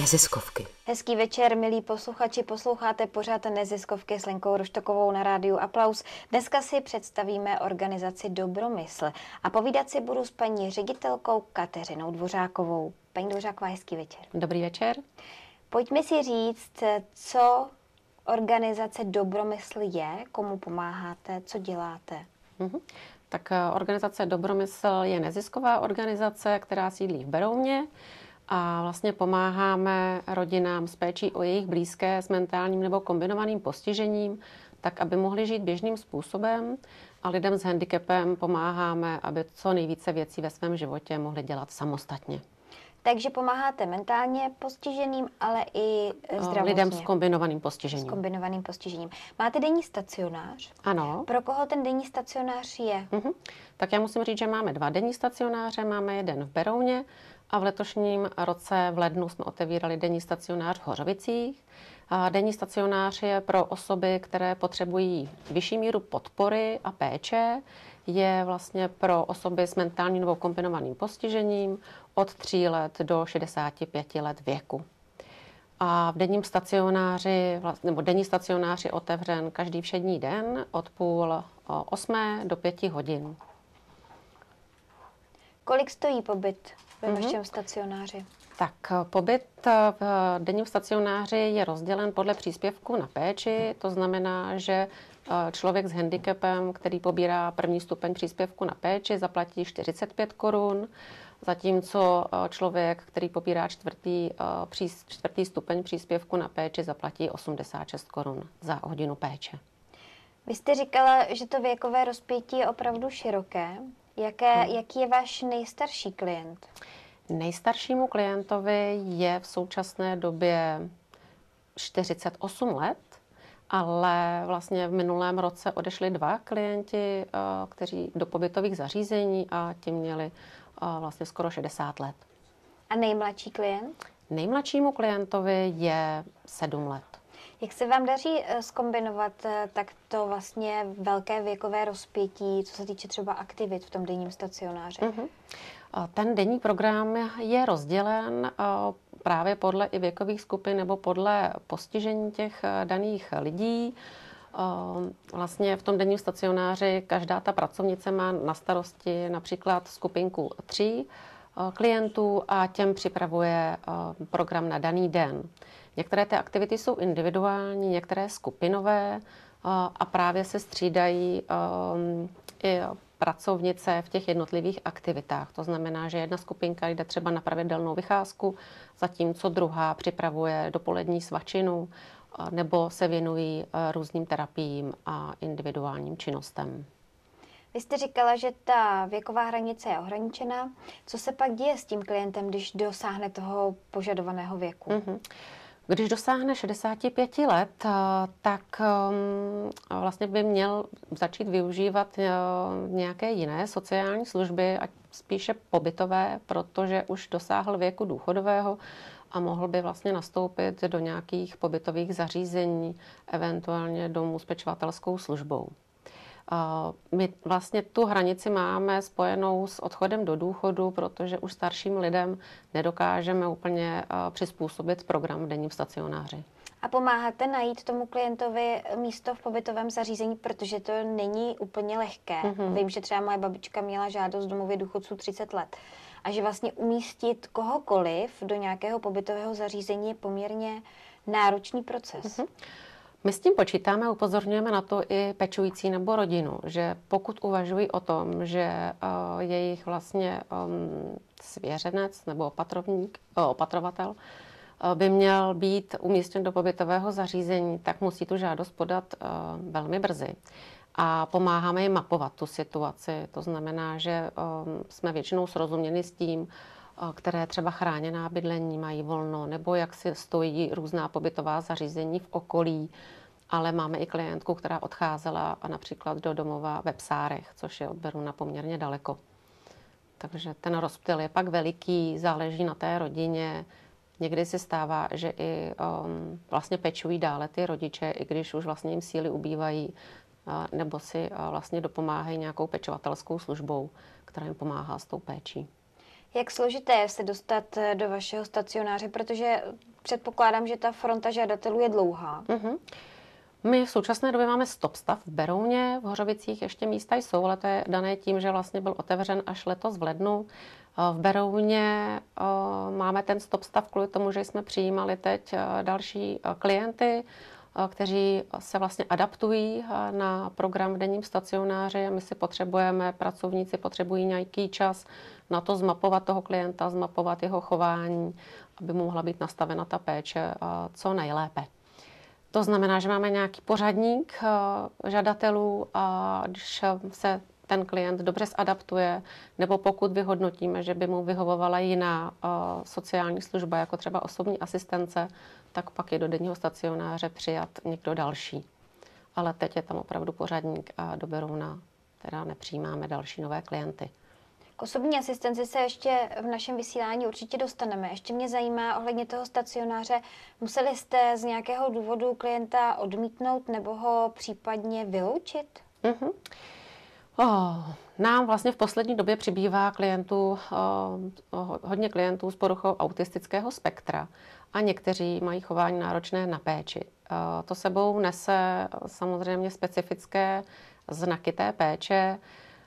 Neziskovky. Hezký večer, milí posluchači, posloucháte pořád Neziskovky s Lenkou Roštokovou na rádiu Aplaus. Dneska si představíme organizaci Dobromysl a povídat si budu s paní ředitelkou Kateřinou Dvořákovou. Paní Dvořáková, hezký večer. Dobrý večer. Pojďme si říct, co organizace Dobromysl je, komu pomáháte, co děláte. Tak organizace Dobromysl je nezisková organizace, která sídlí v Berouně a vlastně pomáháme rodinám s péčí o jejich blízké s mentálním nebo kombinovaným postižením, tak aby mohli žít běžným způsobem, a lidem s handicapem pomáháme, aby co nejvíce věcí ve svém životě mohli dělat samostatně. Takže pomáháte mentálně postiženým, ale i zdravotně. Lidem s kombinovaným postižením. S kombinovaným postižením. Máte denní stacionář? Ano. Pro koho ten denní stacionář je? Tak já musím říct, že máme 2 denní stacionáře. Máme jeden v Berouně a v letošním roce v lednu jsme otevírali denní stacionář v Hořovicích. A denní stacionář je pro osoby, které potřebují vyšší míru podpory a péče. Je vlastně pro osoby s mentálním nebo kombinovaným postižením od 3 let do 65 let věku. A v denním stacionáři, nebo denní stacionář je otevřen každý všední den od 7:30 do 5 hodin. Kolik stojí pobyt ve vašem stacionáři? Tak pobyt v denním stacionáři je rozdělen podle příspěvku na péči. To znamená, že člověk s handicapem, který pobírá 1. stupeň příspěvku na péči, zaplatí 45 korun, zatímco člověk, který pobírá 4. stupeň příspěvku na péči, zaplatí 86 korun za hodinu péče. Vy jste říkala, že to věkové rozpětí je opravdu široké. Jaký je váš nejstarší klient? Nejstaršímu klientovi je v současné době 48 let, ale vlastně v minulém roce odešli 2 klienti, kteří do pobytových zařízení, a ti měli vlastně skoro 60 let. A nejmladší klient? Nejmladšímu klientovi je 7 let. Jak se vám daří zkombinovat takto vlastně velké věkové rozpětí, co se týče třeba aktivit v tom denním stacionáři? Ten denní program je rozdělen právě podle i věkových skupin nebo podle postižení těch daných lidí. Vlastně v tom denním stacionáři každá ta pracovnice má na starosti například skupinku 3 klientů a těm připravuje program na daný den. Některé ty aktivity jsou individuální, některé skupinové a právě se střídají i pracovnice v těch jednotlivých aktivitách. To znamená, že jedna skupinka jde třeba na pravidelnou vycházku, zatímco druhá připravuje dopolední svačinu nebo se věnují různým terapiím a individuálním činnostem. Vy jste říkala, že ta věková hranice je ohraničená. Co se pak děje s tím klientem, když dosáhne toho požadovaného věku? Když dosáhne 65 let, tak vlastně by měl začít využívat nějaké jiné sociální služby, ať spíše pobytové, protože už dosáhl věku důchodového a mohl by vlastně nastoupit do nějakých pobytových zařízení, eventuálně domů s pečovatelskou službou. My vlastně tu hranici máme spojenou s odchodem do důchodu, protože už starším lidem nedokážeme úplně přizpůsobit program v denním stacionáři. A pomáháte najít tomu klientovi místo v pobytovém zařízení, protože to není úplně lehké. Vím, že třeba moje babička měla žádost v domově důchodců 30 let. A že vlastně umístit kohokoliv do nějakého pobytového zařízení je poměrně náročný proces. My s tím počítáme, upozorňujeme na to i pečující nebo rodinu, že pokud uvažují o tom, že jejich vlastně svěřenec nebo opatrovatel by měl být umístěn do pobytového zařízení, tak musí tu žádost podat velmi brzy. A pomáháme jim mapovat tu situaci. To znamená, že jsme většinou srozuměni s tím, které třeba chráněná bydlení mají volno, nebo jak si stojí různá pobytová zařízení v okolí. Ale máme i klientku, která odcházela například do domova ve Psárech, což je od Berouna poměrně daleko. Takže ten rozptyl je pak veliký, záleží na té rodině. Někdy se stává, že i vlastně pečují dále ty rodiče, i když už vlastně jim síly ubývají, nebo si vlastně dopomáhají nějakou pečovatelskou službou, která jim pomáhá s tou péčí. Jak složité je se dostat do vašeho stacionáře, protože předpokládám, že ta fronta žadatelů je dlouhá. My v současné době máme stop stav v Berouně, v Hořovicích ještě místa jsou, ale to je dané tím, že vlastně byl otevřen až letos v lednu. V Berouně máme ten stop stav kvůli tomu, že jsme přijímali teď další klienty, kteří se vlastně adaptují na program v denním stacionáři. My si pracovníci potřebují nějaký čas na to zmapovat toho klienta, zmapovat jeho chování, aby mu mohla být nastavena ta péče co nejlépe. To znamená, že máme nějaký pořadník žadatelů a když se ten klient dobře zadaptuje, nebo pokud vyhodnotíme, že by mu vyhovovala jiná sociální služba, jako třeba osobní asistence, tak pak je do denního stacionáře přijat někdo další. Ale teď je tam opravdu pořadník a do Berouna teda nepřijímáme další nové klienty. K osobní asistenci se ještě v našem vysílání určitě dostaneme. Ještě mě zajímá ohledně toho stacionáře, museli jste z nějakého důvodu klienta odmítnout nebo ho případně vyloučit? Nám vlastně v poslední době přibývá hodně klientů s poruchou autistického spektra a někteří mají chování náročné na péči. To sebou nese samozřejmě specifické znaky té péče.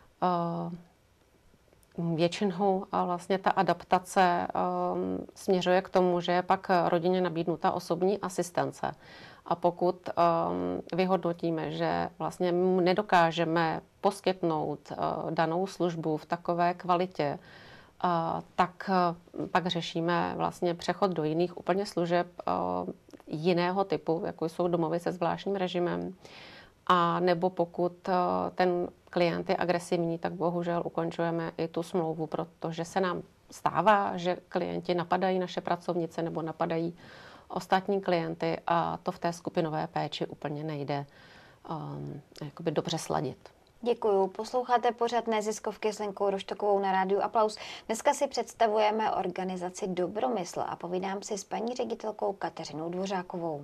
Většinou vlastně ta adaptace směřuje k tomu, že je pak rodině nabídnuta osobní asistence. A pokud vyhodnotíme, že vlastně nedokážeme poskytnout danou službu v takové kvalitě, tak pak řešíme vlastně přechod do jiných úplně služeb jiného typu, jako jsou domovy se zvláštním režimem. A nebo pokud ten klient je agresivní, tak bohužel ukončujeme i tu smlouvu, protože se nám stává, že klienti napadají naše pracovnice nebo napadají ostatní klienty a to v té skupinové péči úplně nejde jakoby dobře sladit. Děkuju. Posloucháte pořad Neziskovky s Lenkou Roštokovou na rádiu Aplaus. Dneska si představujeme organizaci Dobromysl a povídám si s paní ředitelkou Kateřinou Dvořákovou.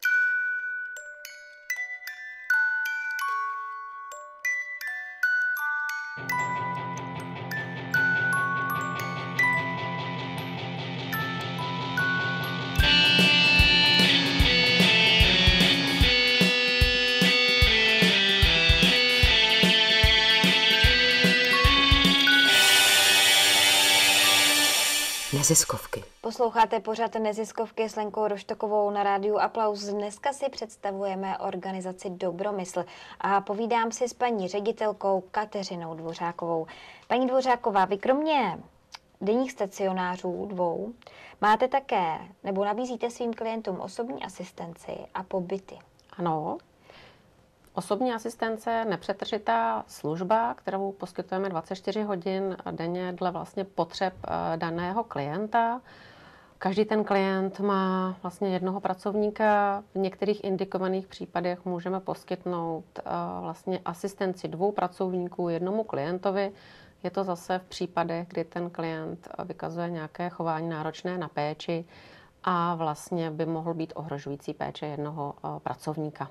Neziskovky. Posloucháte pořad Neziskovky s Lenkou Roštokovou na rádiu Aplaus. Dneska si představujeme organizaci Dobromysl a povídám si s paní ředitelkou Kateřinou Dvořákovou. Paní Dvořáková, vy kromě denních stacionářů 2 máte také, nebo nabízíte svým klientům osobní asistenci a pobyty. Ano. Osobní asistence je nepřetržitá služba, kterou poskytujeme 24 hodin denně dle vlastně potřeb daného klienta. Každý ten klient má vlastně jednoho pracovníka. V některých indikovaných případech můžeme poskytnout vlastně asistenci 2 pracovníků jednomu klientovi. Je to zase v případech, kdy ten klient vykazuje nějaké chování náročné na péči a vlastně by mohl být ohrožující péče jednoho pracovníka.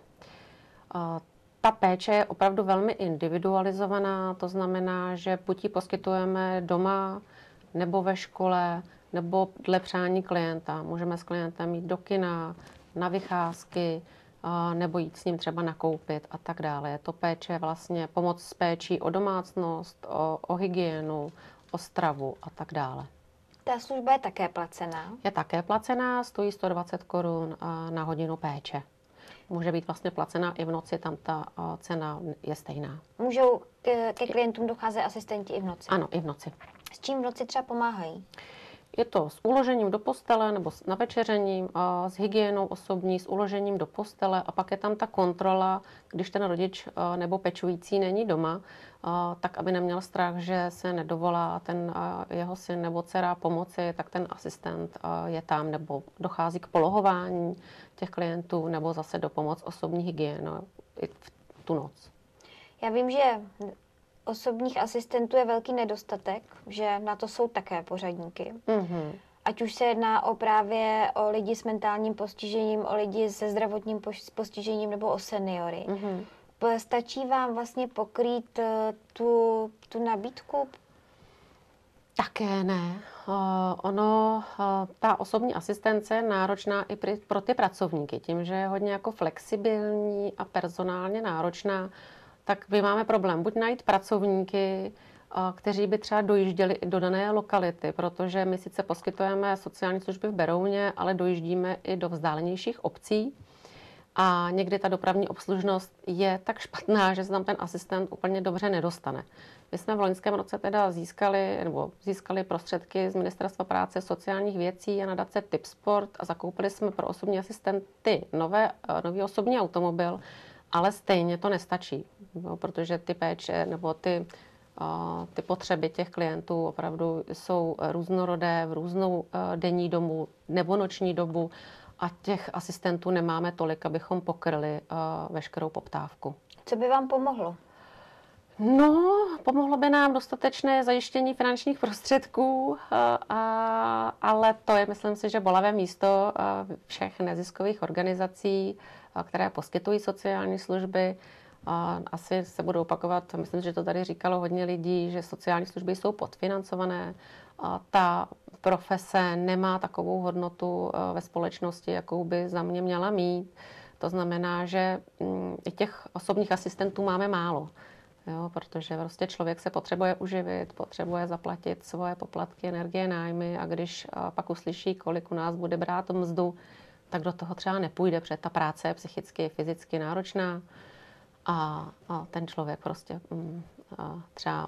Ta péče je opravdu velmi individualizovaná, to znamená, že buď ji poskytujeme doma, nebo ve škole, nebo dle přání klienta. Můžeme s klientem jít do kina, na vycházky, nebo jít s ním třeba nakoupit a tak dále. Je to péče vlastně pomoc s péčí o domácnost, o hygienu, o stravu a tak dále. Ta služba je také placená? Je také placená, stojí 120 Kč na hodinu péče. Může být vlastně placená i v noci, tam ta cena je stejná. Můžou ke klientům docházet asistenti i v noci? Ano, i v noci. S čím v noci třeba pomáhají? Je to s uložením do postele nebo s navečeřením, s hygienou osobní, s uložením do postele a pak je tam ta kontrola, když ten rodič nebo pečující není doma, tak aby neměl strach, že se nedovolá ten jeho syn nebo dcera pomoci, tak ten asistent je tam nebo dochází k polohování těch klientů nebo zase do pomoc osobní hygieny i v tu noc. Já vím, že osobních asistentů je velký nedostatek, že na to jsou také pořadníky. Mm-hmm. Ať už se jedná o lidi s mentálním postižením, o lidi se zdravotním postižením nebo o seniory. Mm-hmm. Stačí vám vlastně pokrýt tu nabídku? Také ne. Ta osobní asistence je náročná i pro ty pracovníky. Tím, že je hodně jako flexibilní a personálně náročná, tak my máme problém buď najít pracovníky, kteří by třeba dojížděli i do dané lokality, protože my sice poskytujeme sociální služby v Berouně, ale dojíždíme i do vzdálenějších obcí. A někdy ta dopravní obslužnost je tak špatná, že se tam ten asistent úplně dobře nedostane. My jsme v loňském roce teda získali prostředky z Ministerstva práce a sociálních věcí a nadace Tipsport a zakoupili jsme pro osobní asistenty nový osobní automobil, ale stejně to nestačí, protože ty péče nebo ty potřeby těch klientů opravdu jsou různorodé v různou denní dobu nebo noční dobu a těch asistentů nemáme tolik, abychom pokryli veškerou poptávku. Co by vám pomohlo? No, pomohlo by nám dostatečné zajištění finančních prostředků, ale to je, myslím si, že bolavé místo všech neziskových organizací, které poskytují sociální služby. Asi se budou opakovat, myslím, že to tady říkalo hodně lidí, že sociální služby jsou podfinancované. Ta profese nemá takovou hodnotu ve společnosti, jakou by za mě měla mít. To znamená, že i těch osobních asistentů máme málo. Jo, protože prostě člověk se potřebuje uživit, potřebuje zaplatit svoje poplatky, energie, nájmy a když pak uslyší, kolik u nás bude brát mzdu, tak do toho třeba nepůjde, protože ta práce je psychicky, fyzicky náročná a ten člověk prostě třeba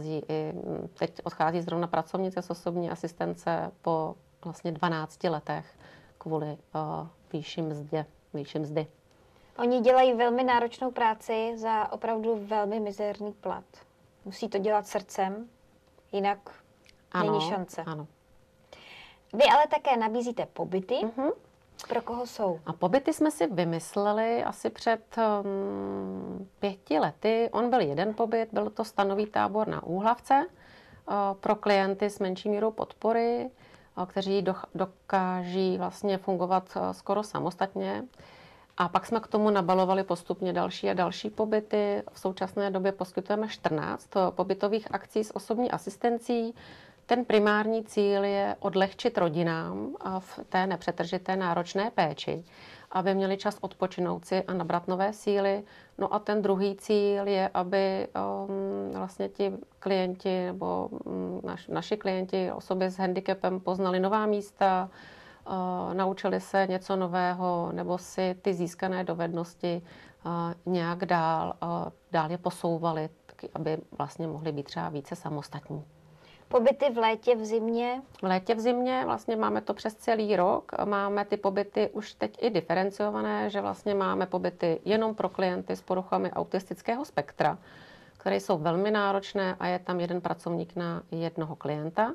teď odchází zrovna pracovnice z osobní asistence po vlastně 12 letech kvůli výši mzdy. Oni dělají velmi náročnou práci za opravdu velmi mizerný plat. Musí to dělat srdcem, jinak není šance. Ano. Vy ale také nabízíte pobyty. Mm-hmm. Pro koho jsou? A pobyty jsme si vymysleli asi před 5 lety. On byl jeden pobyt, byl to stanový tábor na Úhlavce pro klienty s menší mírou podpory, kteří dokáží vlastně fungovat skoro samostatně. A pak jsme k tomu nabalovali postupně další a další pobyty. V současné době poskytujeme 14 pobytových akcí s osobní asistencí. Ten primární cíl je odlehčit rodinám v té nepřetržité náročné péči, aby měli čas odpočinout si a nabrat nové síly. No a ten druhý cíl je, aby vlastně ti klienti nebo naši klienti, osoby s handicapem, poznali nová místa, naučili se něco nového nebo si ty získané dovednosti nějak dál je posouvali, aby vlastně mohli být třeba více samostatní. Pobyty v létě, v zimě? V létě, v zimě vlastně máme to přes celý rok. Máme ty pobyty už teď i diferenciované, že vlastně máme pobyty jenom pro klienty s poruchami autistického spektra, které jsou velmi náročné a je tam jeden pracovník na jednoho klienta.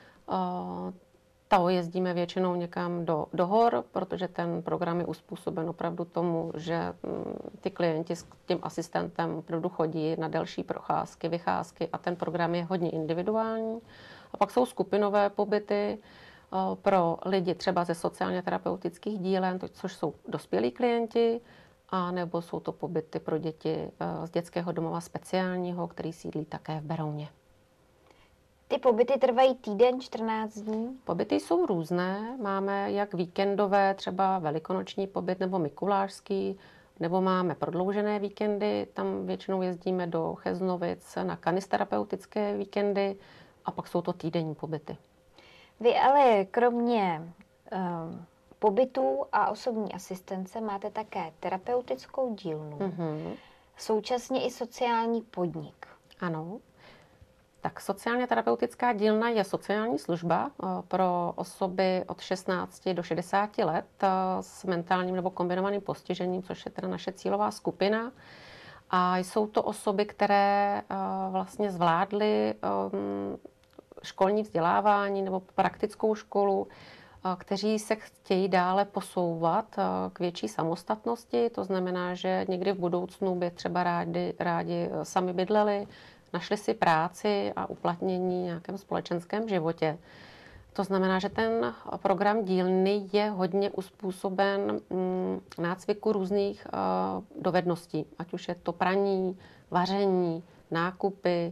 Jezdíme většinou někam do hor, protože ten program je uspůsoben opravdu tomu, že ty klienti s tím asistentem opravdu chodí na delší procházky, vycházky a ten program je hodně individuální. A pak jsou skupinové pobyty pro lidi třeba ze sociálně terapeutických dílen, což jsou dospělí klienti, a nebo jsou to pobyty pro děti z dětského domova speciálního, který sídlí také v Berouně. Ty pobyty trvají týden, 14 dní? Pobyty jsou různé. Máme jak víkendové, třeba velikonoční pobyt nebo mikulášský, nebo máme prodloužené víkendy. Tam většinou jezdíme do Cheznovic na kanisterapeutické víkendy a pak jsou to týdenní pobyty. Vy ale kromě pobytů a osobní asistence máte také terapeutickou dílnu, současně i sociální podnik. Ano. Tak sociálně terapeutická dílna je sociální služba pro osoby od 16 do 60 let s mentálním nebo kombinovaným postižením, což je teda naše cílová skupina. A jsou to osoby, které vlastně zvládly školní vzdělávání nebo praktickou školu, kteří se chtějí dále posouvat k větší samostatnosti. To znamená, že někdy v budoucnu by třeba rádi sami bydleli, našli si práci a uplatnění v nějakém společenském životě. To znamená, že ten program dílny je hodně uspůsoben nácviku různých dovedností, ať už je to praní, vaření, nákupy,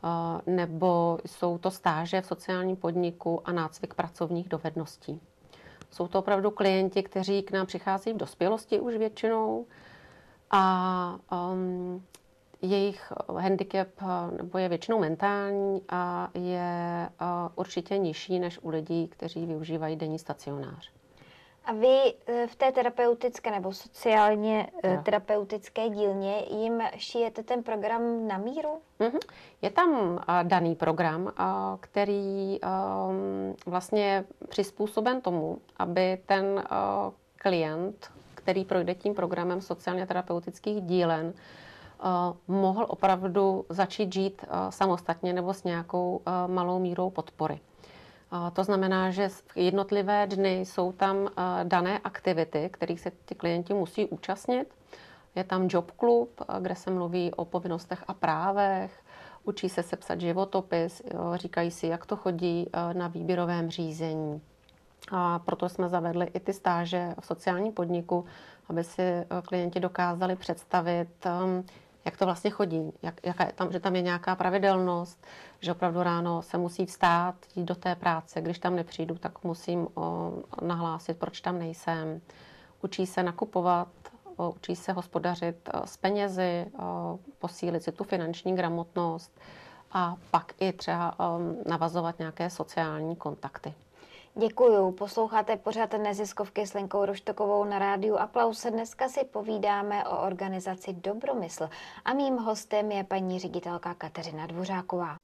nebo jsou to stáže v sociálním podniku a nácvik pracovních dovedností. Jsou to opravdu klienti, kteří k nám přichází v dospělosti už většinou a jejich handicap nebo je většinou mentální a je určitě nižší než u lidí, kteří využívají denní stacionář. A vy v té terapeutické nebo sociálně terapeutické dílně jim šijete ten program na míru? Je tam daný program, který vlastně je přizpůsoben tomu, aby ten klient, který projde tím programem sociálně terapeutických dílen, mohl opravdu začít žít samostatně nebo s nějakou malou mírou podpory. To znamená, že v jednotlivé dny jsou tam dané aktivity, kterých se ti klienti musí účastnit. Je tam job klub, kde se mluví o povinnostech a právech, učí se sepsat životopis, říkají si, jak to chodí na výběrovém řízení. A proto jsme zavedli i ty stáže v sociálním podniku, aby si klienti dokázali představit, jak to vlastně chodí, že tam je nějaká pravidelnost, že opravdu ráno se musí vstát, jít do té práce, když tam nepřijdu, tak musím nahlásit, proč tam nejsem. Učí se nakupovat, učí se hospodařit s penězi, posílit si tu finanční gramotnost a pak i třeba navazovat nějaké sociální kontakty. Děkuju. Posloucháte pořád Neziskovky s Lenkou Roštokovou na rádiu Aplaus. Dneska si povídáme o organizaci Dobromysl a mým hostem je paní ředitelka Kateřina Dvořáková.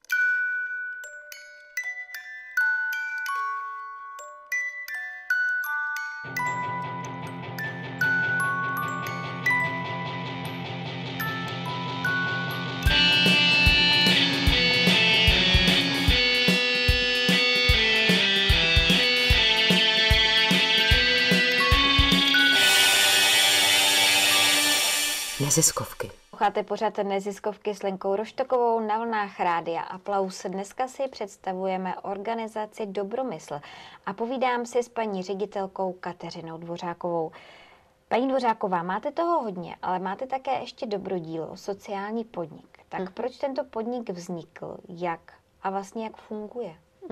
Neziskovky. Posloucháte pořád Neziskovky s Lenkou Roštokovou na vlnách rádia Aplaus. Dneska si představujeme organizaci Dobromysl a povídám si s paní ředitelkou Kateřinou Dvořákovou. Paní Dvořáková, máte toho hodně, ale máte také ještě dobrodílo, sociální podnik. Tak proč tento podnik vznikl, jak a vlastně jak funguje?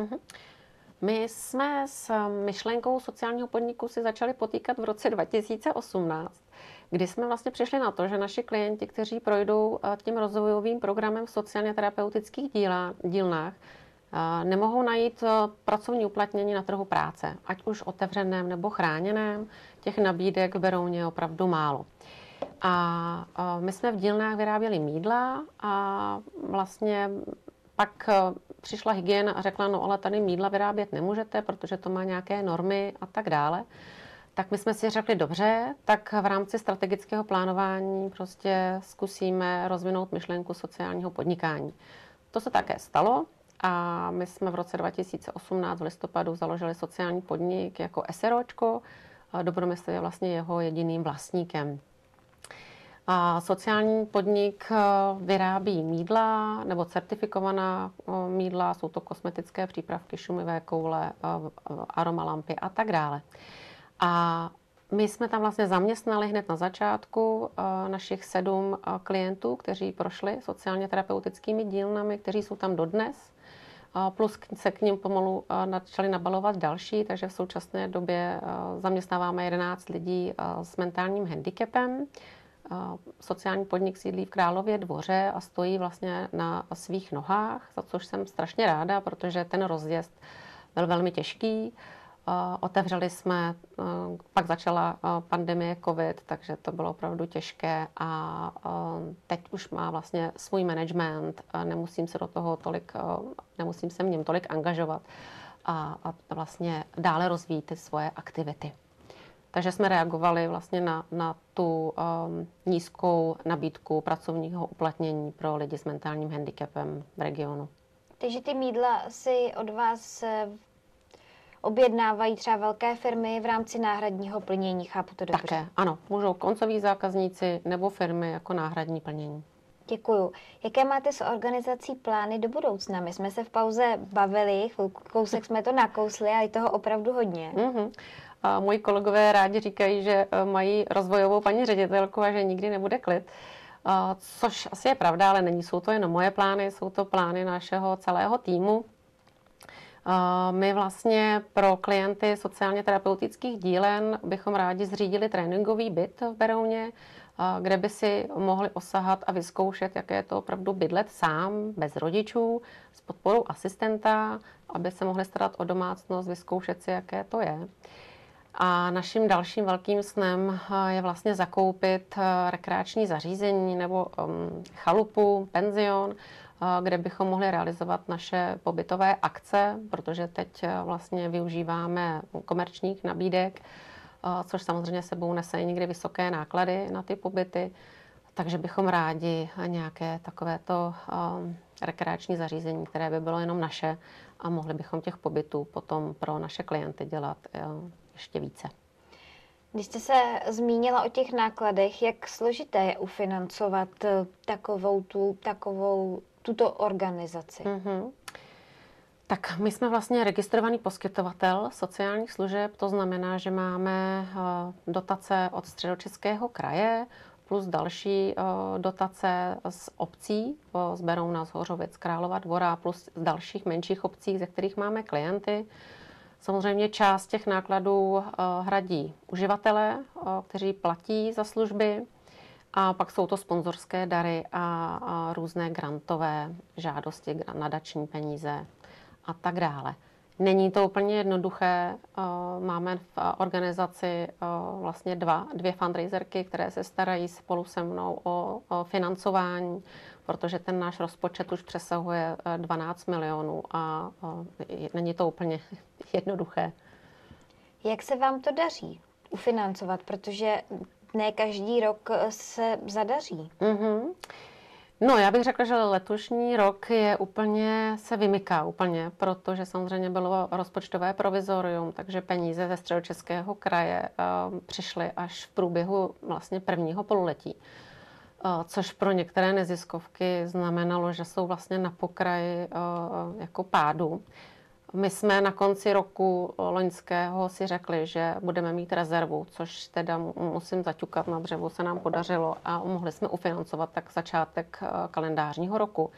My jsme s myšlenkou sociálního podniku si začali potýkat v roce 2018, kdy jsme vlastně přišli na to, že naši klienti, kteří projdou tím rozvojovým programem v sociálně terapeutických dílnách, nemohou najít pracovní uplatnění na trhu práce, ať už otevřeném nebo chráněném. Těch nabídek v Berouně opravdu málo. A my jsme v dílnách vyráběli mýdla a vlastně pak přišla hygiena a řekla, no ale tady mýdla vyrábět nemůžete, protože to má nějaké normy a tak dále. Tak my jsme si řekli, dobře, tak v rámci strategického plánování prostě zkusíme rozvinout myšlenku sociálního podnikání. To se také stalo a my jsme v roce 2018 v listopadu založili sociální podnik jako SROčko. Dobromysl je vlastně jeho jediným vlastníkem. A sociální podnik vyrábí mýdla nebo certifikovaná mýdla, jsou to kosmetické přípravky, šumivé koule, aromalampy a tak dále. A my jsme tam vlastně zaměstnali hned na začátku našich 7 klientů, kteří prošli sociálně terapeutickými dílnami, kteří jsou tam dodnes. Plus se k nim pomalu začali nabalovat další, takže v současné době zaměstnáváme 11 lidí s mentálním handicapem. Sociální podnik sídlí v Králově Dvoře a stojí vlastně na svých nohách, za což jsem strašně ráda, protože ten rozjezd byl velmi těžký. Otevřeli jsme, pak začala pandemie covid, takže to bylo opravdu těžké a teď už má vlastně svůj management, nemusím se v něm tolik angažovat a vlastně dále rozvíjet ty svoje aktivity. Takže jsme reagovali vlastně na tu nízkou nabídku pracovního uplatnění pro lidi s mentálním handicapem v regionu. Takže ty mýdla si od vás objednávají třeba velké firmy v rámci náhradního plnění, chápu to dobře? Také, ano. Můžou koncoví zákazníci nebo firmy jako náhradní plnění. Děkuju. Jaké máte s organizací plány do budoucna? My jsme se v pauze bavili, kousek jsme to nakousli, ale je toho opravdu hodně. A moji kolegové rádi říkají, že mají rozvojovou paní ředitelku a že nikdy nebude klid. Což asi je pravda, ale jsou to jenom moje plány, jsou to plány našeho celého týmu. My vlastně pro klienty sociálně terapeutických dílen bychom rádi zřídili tréninkový byt v Berouně, kde by si mohli osahat a vyzkoušet, jaké je to opravdu bydlet sám, bez rodičů, s podporou asistenta, aby se mohli starat o domácnost, vyzkoušet si, jaké to je. A naším dalším velkým snem je vlastně zakoupit rekreační zařízení nebo chalupu, penzion, kde bychom mohli realizovat naše pobytové akce, protože teď vlastně využíváme komerčních nabídek, což samozřejmě sebou nese i někdy vysoké náklady na ty pobyty. Takže bychom rádi nějaké takovéto rekreační zařízení, které by bylo jenom naše, a mohli bychom těch pobytů potom pro naše klienty dělat ještě více. Když jste se zmínila o těch nákladech, jak složité je ufinancovat tuto organizaci? Mm-hmm. Tak my jsme vlastně registrovaný poskytovatel sociálních služeb, to znamená, že máme dotace od Středočeského kraje plus další dotace z obcí, z Berouna, z Hořovic, Králova Dvora, plus z dalších menších obcí, ze kterých máme klienty. Samozřejmě část těch nákladů hradí uživatelé, kteří platí za služby, a pak jsou to sponzorské dary a různé grantové žádosti, nadační peníze a tak dále. Není to úplně jednoduché. Máme v organizaci vlastně dvě fundraiserky, které se starají spolu se mnou o financování, protože ten náš rozpočet už přesahuje 12 milionů a není to úplně jednoduché. Jak se vám to daří ufinancovat, protože ne každý rok se zadaří? Mm-hmm. No, já bych řekla, že letošní rok se vymyká úplně, protože samozřejmě bylo rozpočtové provizorium, takže peníze ze Středočeského kraje přišly až v průběhu vlastně prvního pololetí. Což pro některé neziskovky znamenalo, že jsou vlastně na pokraji jako pádu. My jsme na konci roku loňského si řekli, že budeme mít rezervu, což teda musím zaťukat na dřevo, se nám podařilo a mohli jsme ufinancovat tak začátek kalendářního roku.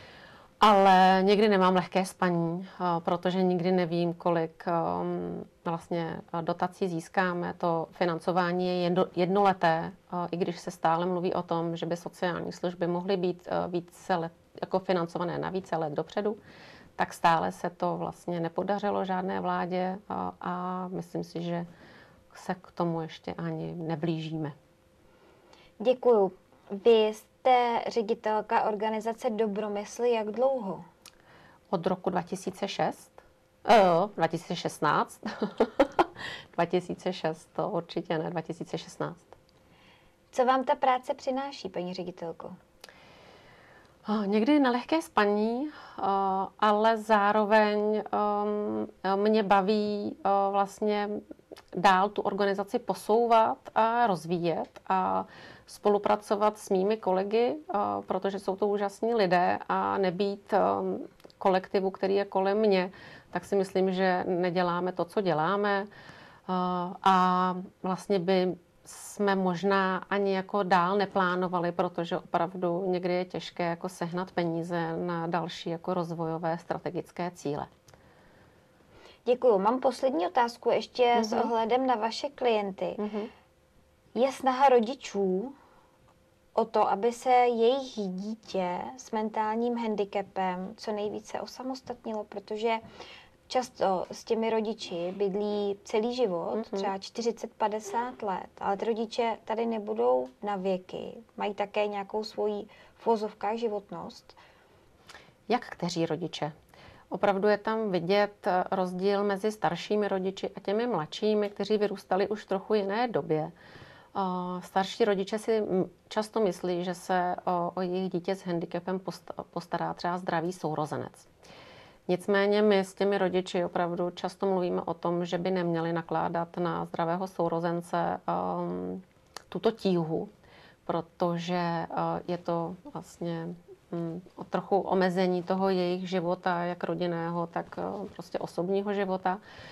Ale někdy nemám lehké spaní, protože nikdy nevím, kolik vlastně dotací získáme. To financování je jednoleté, i když se stále mluví o tom, že by sociální služby mohly být více let, jako financované na více let dopředu, tak stále se to vlastně nepodařilo žádné vládě a myslím si, že se k tomu ještě ani neblížíme. Děkuju. Vy jste ředitelka organizace Dobromysl jak dlouho? Od roku 2006. 2016. 2006, to určitě ne, 2016. Co vám ta práce přináší, paní ředitelko? Někdy nelehké spaní, ale zároveň mě baví vlastně dál tu organizaci posouvat a rozvíjet a spolupracovat s mými kolegy, protože jsou to úžasní lidé a nebýt kolektivu, který je kolem mě, tak si myslím, že neděláme to, co děláme a vlastně by jsme možná ani jako dál neplánovali, protože opravdu někdy je těžké jako sehnat peníze na další jako rozvojové strategické cíle. Děkuju. Mám poslední otázku ještě s ohledem na vaše klienty. Je snaha rodičů o to, aby se jejich dítě s mentálním handicapem co nejvíce osamostatnilo, protože často s těmi rodiči bydlí celý život, třeba 40-50 let, ale ty rodiče tady nebudou na věky, mají také nějakou svoji v uvozovkách životnost. Jak kteří rodiče? Opravdu je tam vidět rozdíl mezi staršími rodiči a těmi mladšími, kteří vyrůstali už v trochu jiné době. Starší rodiče si často myslí, že se o jejich dítě s handicapem postará třeba zdravý sourozenec. Nicméně my s těmi rodiči opravdu často mluvíme o tom, že by neměli nakládat na zdravého sourozence tuto tíhu, protože je to vlastně trochu omezení toho jejich života, jak rodinného, tak prostě osobního života.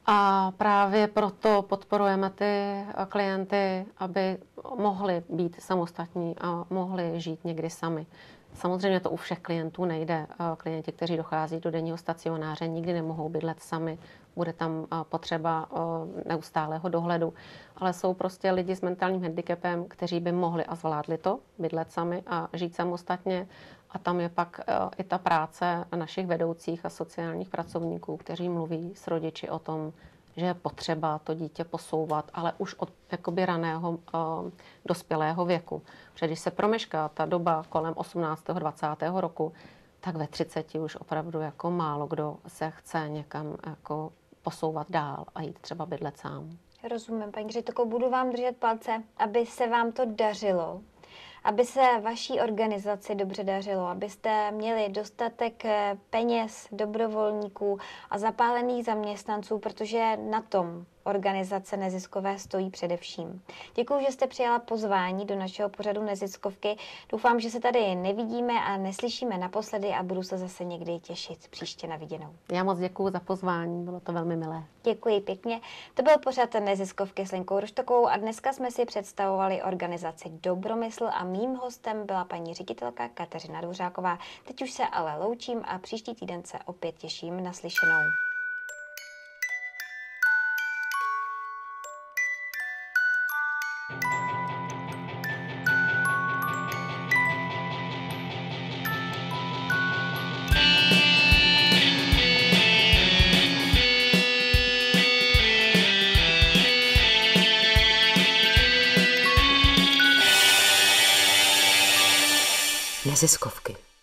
A právě proto podporujeme ty klienty, aby mohli být samostatní a mohli žít někdy sami. Samozřejmě to u všech klientů nejde. Klienti, kteří dochází do denního stacionáře, nikdy nemohou bydlet sami. Bude tam potřeba neustálého dohledu. Ale jsou prostě lidi s mentálním handicapem, kteří by mohli a zvládli to, bydlet sami a žít samostatně. A tam je pak i ta práce našich vedoucích a sociálních pracovníků, kteří mluví s rodiči o tom, že je potřeba to dítě posouvat, ale už od jakoby raného dospělého věku. Protože když se promešká ta doba kolem 18. 20. roku, tak ve 30 už opravdu jako málo kdo se chce někam jako posouvat dál a jít třeba bydlet sám. Rozumím, paní ředitelko, budu vám držet palce, aby se vám to dařilo, aby se vaší organizaci dobře dařilo, abyste měli dostatek peněz, dobrovolníků a zapálených zaměstnanců, protože na tom organizace neziskové stojí především. Děkuji, že jste přijala pozvání do našeho pořadu Neziskovky. Doufám, že se tady nevidíme a neslyšíme naposledy a budu se zase někdy těšit příště na viděnou. Já moc děkuji za pozvání, bylo to velmi milé. Děkuji pěkně. To byl pořad Neziskovky s Lenkou Roštokovou a dneska jsme si představovali organizaci Dobromysl a mým hostem byla paní ředitelka Kateřina Dvořáková. Teď už se ale loučím a příští týden se opět těším na slyšenou. Neziskovky.